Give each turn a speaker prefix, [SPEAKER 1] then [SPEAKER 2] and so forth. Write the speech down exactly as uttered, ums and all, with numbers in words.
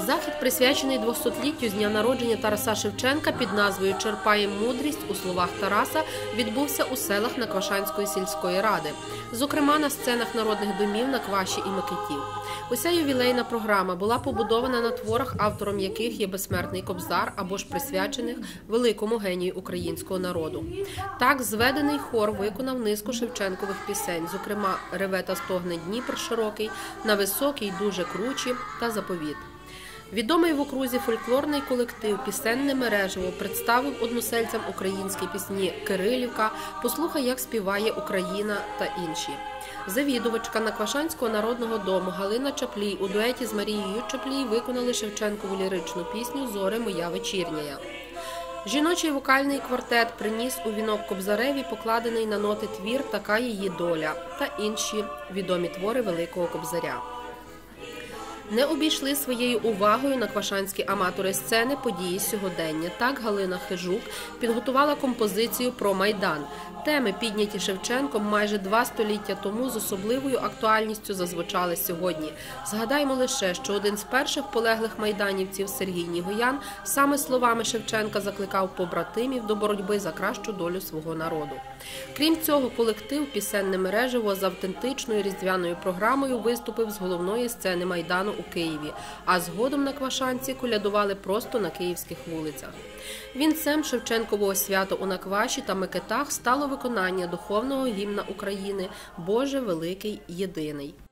[SPEAKER 1] Захід, присвячений двохсотліттю з дня народження Тараса Шевченка під назвою «Черпаємо мудрість у словах Тараса», відбувся у селах Наквашанської сільської ради, зокрема на сценах народних домів Накваші і Микитів. Уся ювілейна програма була побудована на творах, автором яких є безсмертний Кобзар або ж присвячених великому генію українського народу. Так, зведений хор виконав низку Шевченкових пісень, зокрема «Реве та стогне Дніпр широкий», «На високій дуже кручі» та «Заповіт». Відомий в окрузі фольклорний колектив «Пісенне мережево» представив односельцям українські пісні «Кирилівка», «Послухай, як співає Україна» та інші. Завідувачка Наквашанського народного дому Галина Чаплій у дуеті з Марією Чаплій виконали Шевченкову ліричну пісню «Зоре моя вечірняя». Жіночий вокальний квартет приніс у вінок Кобзареві покладений на ноти твір «Така її доля» та інші відомі твори великого Кобзаря. Не обійшли своєю увагою наквашанські аматори сцени події сьогодення. Так Галина Хижук підготувала композицію про Майдан. Теми, підняті Шевченком майже два століття тому, з особливою актуальністю зазвучали сьогодні. Згадаймо лише, що один з перших полеглих майданівців Сергій Нігоян саме словами Шевченка закликав побратимів до боротьби за кращу долю свого народу. Крім цього, колектив «Пісенне мережево» з автентичною різдвяною програмою виступив з головної сцени Майдану у Києві, а згодом наквашанці колядували просто на київських вулицях. Вінцем Шевченкового свята у Накваші та Микитах стало виконання духовного гімна України «Боже великий єдиний».